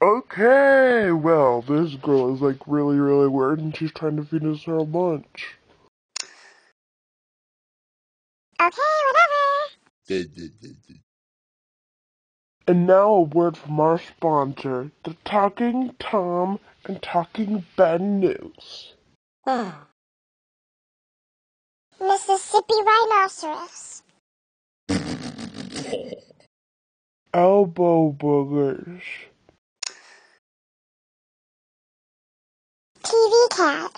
Okay, well, this girl is like really, really weird and she's trying to feed us our lunch. Okay, whatever. And now a word from our sponsor, the Talking Tom and Talking Ben News. Mississippi rhinoceros. Elbow boogers. TV cat.